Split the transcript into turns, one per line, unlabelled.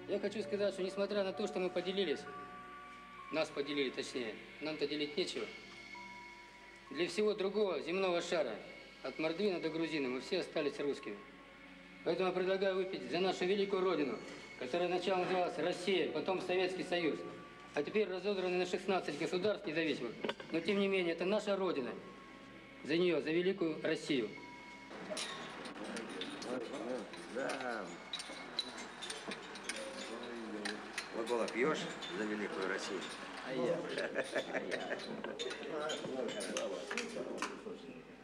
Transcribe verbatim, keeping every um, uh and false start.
Я хочу сказать, что несмотря на то, что мы поделились, нас поделили точнее, нам-то делить нечего, для всего другого земного шара, от Мордвина до Грузины, мы все остались русскими. Поэтому я предлагаю выпить за нашу великую Родину, которая сначала называлась Россия, потом Советский Союз, а теперь разодраны на шестнадцать государств независимых. Но тем не менее, это наша Родина. За нее, за великую Россию.
Да. Глагола пьешь за великую Россию? А я.